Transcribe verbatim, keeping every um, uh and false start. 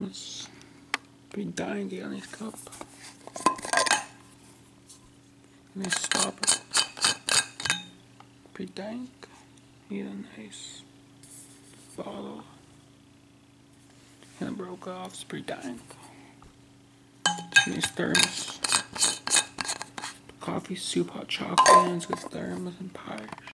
It's pretty dangy on his cup. Nice stopper. Pretty dank. Need a nice bottle. And it broke off. It's pretty dank. Nice thermos. Coffee, soup, hot chocolate, and it's good thermos and pies.